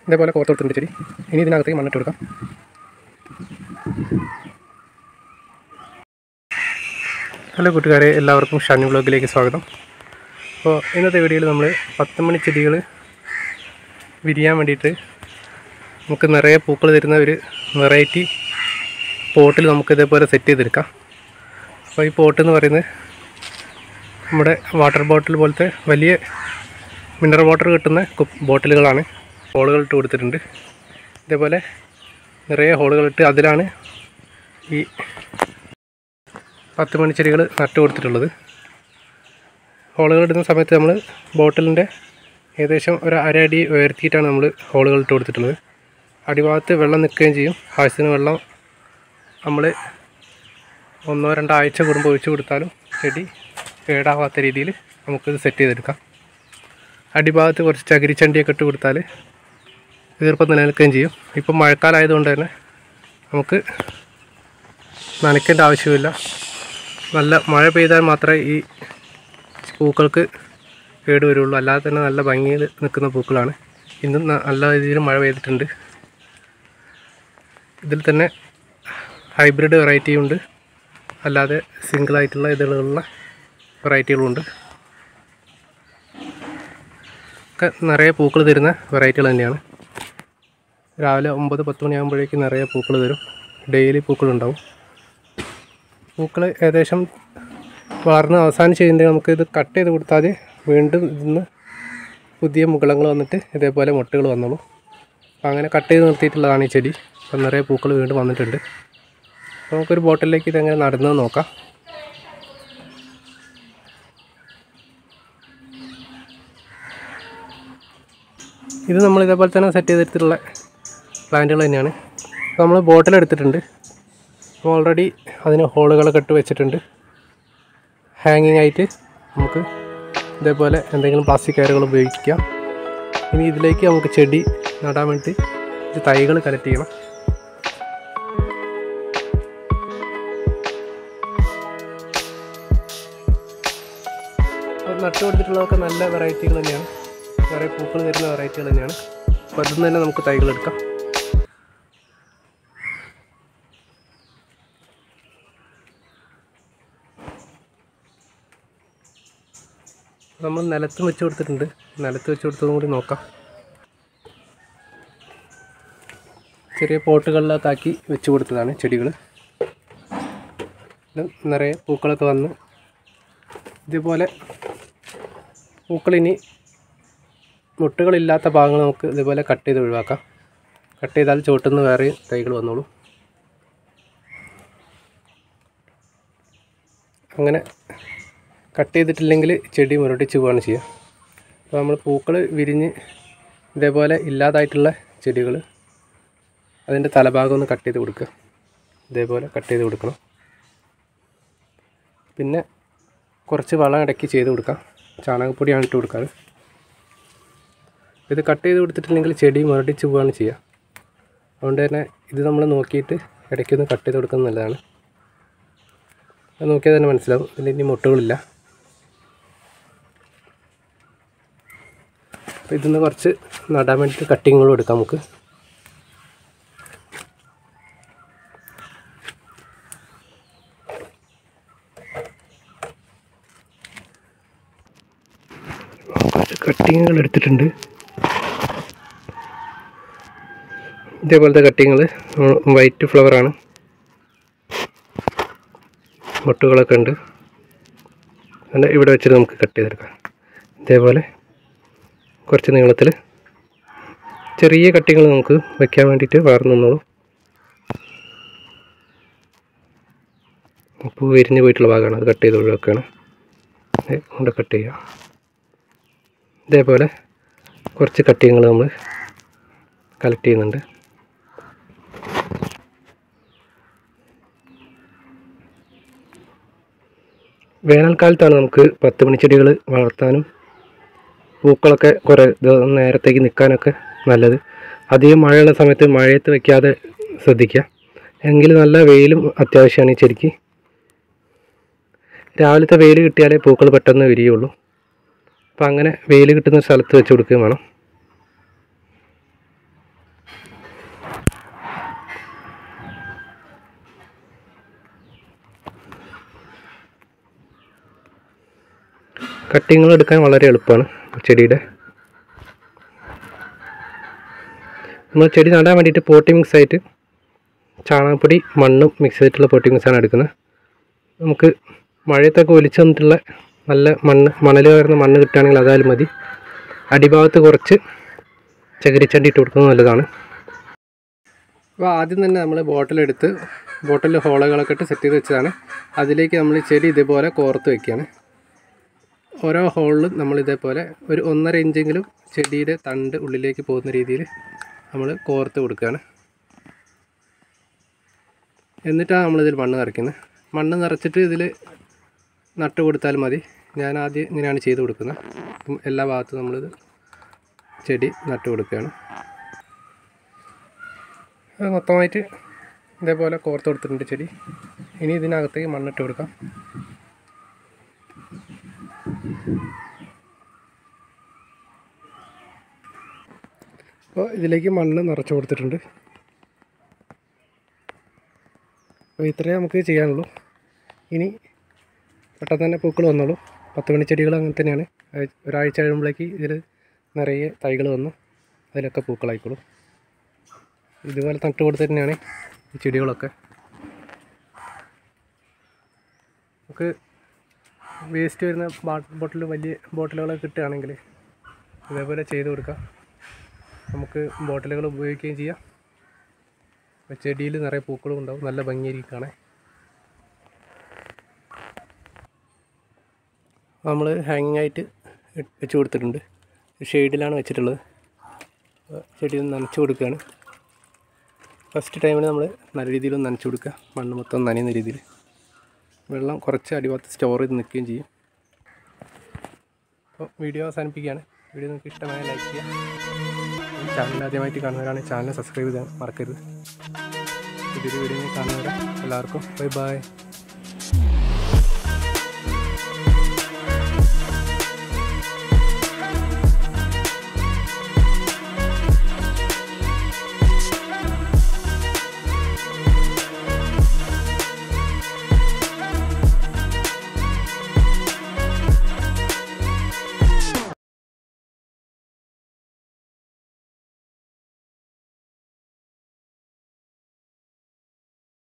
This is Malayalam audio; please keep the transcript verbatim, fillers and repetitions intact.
ഇതേപോലെ കോർത്ത് കൊടുത്തിട്ടുണ്ട് ചെടി. ഇനി ഇതിനകത്തേക്ക് മണ്ണിട്ട് കൊടുക്കാം. ഹലോ കൂട്ടുകാരെ, എല്ലാവർക്കും ഷാനി വ്ളോഗിലേക്ക് സ്വാഗതം. അപ്പോൾ ഇന്നത്തെ വീഡിയോയിൽ നമ്മൾ പത്ത് മണി ചെടികൾ വിരിയാൻ വേണ്ടിയിട്ട് നമുക്ക് നിറയെ പൂക്കൾ തരുന്ന ഒരു വെറൈറ്റി പോട്ടിൽ നമുക്ക് ഇതേപോലെ സെറ്റ് ചെയ്തെടുക്കാം. അപ്പോൾ ഈ പോട്ട് എന്ന് പറയുന്നത് നമ്മുടെ വാട്ടർ ബോട്ടിൽ പോലത്തെ വലിയ മിനറൽ വാട്ടർ കിട്ടുന്ന ബോട്ടിലുകളാണ്. ഹോളുകളിട്ട് കൊടുത്തിട്ടുണ്ട്. ഇതേപോലെ നിറയെ ഹോളുകളിട്ട് അതിലാണ് ഈ പത്ത് മണി ചെടികൾ നട്ടു കൊടുത്തിട്ടുള്ളത്. ഹോളുകൾ ഇടുന്ന സമയത്ത് നമ്മൾ ബോട്ടിലിൻ്റെ ഏകദേശം ഒരു അര അടി ഉയർത്തിയിട്ടാണ് നമ്മൾ ഹോളുകൾ ഇട്ട് കൊടുത്തിട്ടുള്ളത്. അടിഭാഗത്ത് വെള്ളം നിൽക്കുകയും ചെയ്യും. ആവശ്യത്തിന് വെള്ളം നമ്മൾ ഒന്നോ രണ്ടോ ആഴ്ച കൂടുമ്പോൾ ഒഴിച്ചു കൊടുത്താലും ചെടി കേടാവാത്ത രീതിയിൽ നമുക്കിത് സെറ്റ് ചെയ്തെടുക്കാം. അടിഭാഗത്ത് കുറച്ച് ചകിരിച്ചണ്ടിയൊക്കെ ഇട്ട് കൊടുത്താൽ ഈർപ്പം നിലനിൽക്കുകയും ചെയ്യും. ഇപ്പം മഴക്കാലമായതുകൊണ്ട് തന്നെ നമുക്ക് നനയ്ക്കേണ്ട ആവശ്യമില്ല. നല്ല മഴ പെയ്താൽ മാത്രമേ ഈ പൂക്കൾക്ക് കേട് വരുള്ളൂ. അല്ലാതെ തന്നെ നല്ല ഭംഗിയിൽ നിൽക്കുന്ന പൂക്കളാണ്. ഇന്നും നല്ല രീതിയിൽ മഴ പെയ്തിട്ടുണ്ട്. ഇതിൽ തന്നെ ഹൈബ്രിഡ് വെറൈറ്റിയുണ്ട്, അല്ലാതെ സിംഗിളായിട്ടുള്ള ഇതിലുള്ള വെറൈറ്റികളുണ്ട്. ഒക്കെ നിറയെ പൂക്കൾ തരുന്ന വെറൈറ്റികൾ തന്നെയാണ്. രാവിലെ ഒമ്പത് പത്ത് മണിയാകുമ്പോഴേക്ക് നിറയെ പൂക്കൾ തരും. ഡെയിലി പൂക്കളുണ്ടാവും. പൂക്കൾ ഏകദേശം വളർന്ന് അവസാനം ചെയ്യുന്നുണ്ടെങ്കിൽ നമുക്ക് ഇത് കട്ട് ചെയ്ത് കൊടുത്താൽ വീണ്ടും ഇതിന്ന് പുതിയ മുകളങ്ങൾ വന്നിട്ട് ഇതേപോലെ മുട്ടകൾ വന്നോളൂ. അപ്പോൾ അങ്ങനെ കട്ട് ചെയ്ത് നിർത്തിയിട്ടുള്ളതാണ് ഈ ചെടി. അപ്പം നിറയെ പൂക്കൾ വീണ്ടും വന്നിട്ടുണ്ട്. അപ്പോൾ നമുക്കൊരു ബോട്ടിലേക്ക് ഇതെങ്ങനെ നടന്നത് നോക്കാം. ഇത് നമ്മൾ ഇതേപോലെ തന്നെ സെറ്റ് ചെയ്തെടുത്തിട്ടുള്ള പ്ലാന്റുകൾ തന്നെയാണ്. അപ്പോൾ നമ്മൾ ബോട്ടിലെടുത്തിട്ടുണ്ട്. അപ്പോൾ ഓൾറെഡി അതിന് ഹോളുകളൊക്കെ ഇട്ട് വെച്ചിട്ടുണ്ട്. ഹാങ്ങിങ് ആയിട്ട് നമുക്ക് ഇതേപോലെ എന്തെങ്കിലും പ്ലാസ്റ്റിക് കയറുകൾ ഉപയോഗിക്കാം. ഇനി ഇതിലേക്ക് നമുക്ക് ചെടി നടാൻ വേണ്ടി ഇത് തൈകൾ കളക്ട് ചെയ്യണം. അപ്പോൾ നട്ടു കൊടുത്തിട്ടുള്ളതൊക്കെ നല്ല വെറൈറ്റികൾ തന്നെയാണ്. കുറേ പൂക്കൾ തരുന്ന വെറൈറ്റികൾ തന്നെയാണ്. അപ്പോൾ അതിൽ നിന്ന് തന്നെ നമുക്ക് തൈകൾ എടുക്കാം. നമ്മൾ നിലത്ത് വെച്ച് കൊടുത്തിട്ടുണ്ട്. നിലത്ത് വെച്ച് കൊടുത്തതും കൂടി നോക്കാം. ചെറിയ പോട്ടുകളിലൊക്കെ ആക്കി വെച്ച് കൊടുത്തതാണ് ചെടികൾ. നിറയെ പൂക്കളൊക്കെ വന്ന് ഇതുപോലെ പൂക്കളിനി മുട്ടുകളില്ലാത്ത ഭാഗങ്ങൾ നമുക്ക് ഇതുപോലെ കട്ട് ചെയ്ത് ഒഴിവാക്കാം. കട്ട് ചെയ്താൽ ചുവട്ടുനിന്ന് വേറെ തൈകൾ വന്നോളൂ. അങ്ങനെ കട്ട് ചെയ്തിട്ടില്ലെങ്കിൽ ചെടി മുരടിച്ച് പോവുകയാണ് ചെയ്യുക. അപ്പോൾ നമ്മൾ പൂക്കൾ വിരിഞ്ഞ് ഇതേപോലെ ഇല്ലാതായിട്ടുള്ള ചെടികൾ അതിൻ്റെ തലഭാഗം ഒന്ന് കട്ട് ചെയ്ത് കൊടുക്കുക. ഇതേപോലെ കട്ട് ചെയ്ത് കൊടുക്കണം. പിന്നെ കുറച്ച് വളം ഇടയ്ക്ക് ചെയ്ത് കൊടുക്കാം. ചാണകപ്പൊടിയാണ് ഇട്ട് കൊടുക്കാറ്. ഇത് കട്ട് ചെയ്ത് കൊടുത്തിട്ടില്ലെങ്കിൽ ചെടി മുരടിച്ച് പോവുകയാണ് ചെയ്യുക. അതുകൊണ്ട് തന്നെ ഇത് നമ്മൾ നോക്കിയിട്ട് ഇടയ്ക്കൊന്ന് കട്ട് ചെയ്ത് കൊടുക്കുന്നത് നല്ലതാണ്. അത് നോക്കിയാൽ തന്നെ മനസ്സിലാവും ഇതിൽ ഇനി മുട്ടുകളില്ല. അപ്പോൾ ഇതിൽ നിന്ന് കുറച്ച് നടാൻ വേണ്ടിയിട്ട് കട്ടിങ്ങുകളും എടുക്കാം നമുക്ക്. കുറച്ച് കട്ടിങ്ങുകൾ എടുത്തിട്ടുണ്ട്. ഇതേപോലത്തെ കട്ടിങ്ങൾ വൈറ്റ് ഫ്ലവറാണ്. മുട്ടുകളൊക്കെ ഉണ്ട്. അങ്ങനെ ഇവിടെ വെച്ചിട്ട് നമുക്ക് കട്ട് ചെയ്തെടുക്കാം. ഇതേപോലെ കുറച്ച് നീളത്തിൽ ചെറിയ കട്ടിങ്ങൾ നമുക്ക് വയ്ക്കാൻ വേണ്ടിയിട്ട് വളർന്നു നിന്നോളൂ. പൂ വിരിഞ്ഞ് പോയിട്ടുള്ള ഭാഗമാണ്, അത് കട്ട് ചെയ്ത് ഒഴിവാക്കുകയാണ്. കൊണ്ട് കട്ട് ചെയ്യുക. ഇതേപോലെ കുറച്ച് കട്ടിങ്ങൾ നമ്മൾ കളക്ട് ചെയ്യുന്നുണ്ട്. വേനൽക്കാലത്താണ് നമുക്ക് പത്ത് മണിച്ചെടികൾ വളർത്താനും പൂക്കളൊക്കെ കുറേ നേരത്തേക്ക് നിൽക്കാനൊക്കെ നല്ലത്. അധികം മഴയുള്ള സമയത്ത് മഴയത്ത് വയ്ക്കാതെ ശ്രദ്ധിക്കുക. എങ്കിൽ നല്ല വെയിലും അത്യാവശ്യമാണ് ഈ ചെടിക്ക്. രാവിലത്തെ വെയിൽ കിട്ടിയാലേ പൂക്കൾ പെട്ടെന്ന് വിരിയുള്ളൂ. അപ്പോൾ അങ്ങനെ വെയിൽ കിട്ടുന്ന സ്ഥലത്ത് വെച്ച് കൊടുക്കുകയും വേണം. കട്ടിങ്ങൾ എടുക്കാൻ വളരെ എളുപ്പമാണ് ചെടിയുടെ. നമ്മൾ ചെടി നടാൻ വേണ്ടിയിട്ട് പോട്ടി മിക്സ് ആയിട്ട് ചാണകപ്പൊടി മണ്ണും മിക്സ് ചെയ്തിട്ടുള്ള പോട്ടി മിക്സാണ് എടുക്കുന്നത്. നമുക്ക് മഴയത്തൊക്കെ ഒലിച്ചു വന്നിട്ടുള്ള നല്ല മണ്ണ് മണൽ കയറുന്ന മണ്ണ് കിട്ടുകയാണെങ്കിൽ അതായാലും മതി. അടിഭാഗത്ത് കുറച്ച് ചകിരിച്ചണ്ടി ഇട്ട് കൊടുക്കുന്നത് നല്ലതാണ്. അപ്പോൾ ആദ്യം തന്നെ നമ്മൾ ബോട്ടിലെടുത്ത് ബോട്ടിൽ ഹോളുകളൊക്കെ ഇട്ട് സെറ്റ് ചെയ്ത് വെച്ചതാണ്. അതിലേക്ക് നമ്മൾ ചെടി ഇതേപോലെ കോർത്ത് വയ്ക്കുകയാണ്. ഓരോ ഹോളിലും നമ്മൾ ഇതേപോലെ ഒരു ഒന്നര ഇഞ്ചെങ്കിലും ചെടിയുടെ തണ്ട് ഉള്ളിലേക്ക് പോകുന്ന രീതിയിൽ നമ്മൾ കോർത്ത് കൊടുക്കുകയാണ്. എന്നിട്ടാണ് നമ്മളിതിൽ മണ്ണ് നിറയ്ക്കുന്നത്. മണ്ണ് നിറച്ചിട്ട് ഇതിൽ നട്ട് കൊടുത്താൽ മതി. ഞാൻ ആദ്യം ഇങ്ങനെയാണ് ചെയ്ത് കൊടുക്കുന്നത്. അപ്പം എല്ലാ ഭാഗത്തും നമ്മളിത് ചെടി നട്ട് കൊടുക്കുകയാണ്. അത് മൊത്തമായിട്ട് ഇതേപോലെ കോർത്ത് കൊടുത്തിട്ടുണ്ട് ചെടി. ഇനി ഇതിനകത്തേക്ക് മണ്ണിട്ട് കൊടുക്കാം. അപ്പോൾ ഇതിലേക്ക് മണ്ണ് നിറച്ച് കൊടുത്തിട്ടുണ്ട്. അപ്പോൾ ഇത്രയേ നമുക്ക് ചെയ്യാനുള്ളൂ. ഇനി പെട്ടെന്ന് തന്നെ പൂക്കൾ വന്നോളൂ. പത്ത് മണി ചെടികൾ അങ്ങനെ തന്നെയാണ്. ഒരാഴ്ച കഴിയുമ്പോഴേക്ക് ഇതിൽ നിറയെ തൈകൾ വന്ന് അതിലൊക്കെ പൂക്കളായിക്കോളും. ഇതുപോലെ നട്ട് കൊടുത്ത് തന്നെയാണ് ഈ ചെടികളൊക്കെ. നമുക്ക് വേസ്റ്റ് വരുന്ന ബോട്ടിൽ വലിയ ബോട്ടിലുകളൊക്കെ കിട്ടുകയാണെങ്കിൽ ഇതേപോലെ ചെയ്ത് കൊടുക്കാം. നമുക്ക് ബോട്ടിലുകൾ ഉപയോഗിക്കുകയും ചെയ്യാം. ചെടിയിൽ നിറയെ പൂക്കളും ഉണ്ടാവും. നല്ല ഭംഗിയായിരിക്കും കാണാൻ. നമ്മൾ ഹാങ്ങിങ് ആയിട്ട് വെച്ച് കൊടുത്തിട്ടുണ്ട്. ഷെയ്ഡിലാണ് വെച്ചിട്ടുള്ളത്. ചെടിയിൽ നനച്ച് കൊടുക്കുകയാണ്. ഫസ്റ്റ് ടൈമിൽ നമ്മൾ നല്ല രീതിയിൽ നനച്ച് കൊടുക്കുക. മണ്ണ് മൊത്തം നനയുന്ന രീതിയിൽ. വെള്ളം കുറച്ച് അടിഭാഗത്ത് സ്റ്റോർ ചെയ്ത് നിൽക്കുകയും ചെയ്യും. അപ്പോൾ വീഡിയോ അവസാനിപ്പിക്കുകയാണ്. വീഡിയോ നിങ്ങൾക്ക് ഇഷ്ടമായ ലൈക്ക് ചെയ്യുക. ചാനൽ ആദ്യമായിട്ട് കാണുന്നവരാണെങ്കിൽ ചാനൽ സബ്സ്ക്രൈബ് ചെയ്യാൻ മറക്കരുത്. പുതിയൊരു വീഡിയോ കാണുന്നവരെ എല്ലാവർക്കും ബൈ ബൈ.